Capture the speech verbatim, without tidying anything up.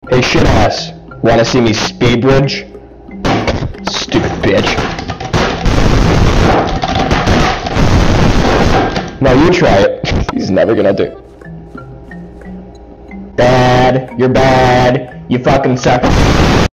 Hey shit ass, wanna see me speed bridge? Stupid bitch. No, you try it. He's never gonna do. Bad, you're bad, you fucking suck.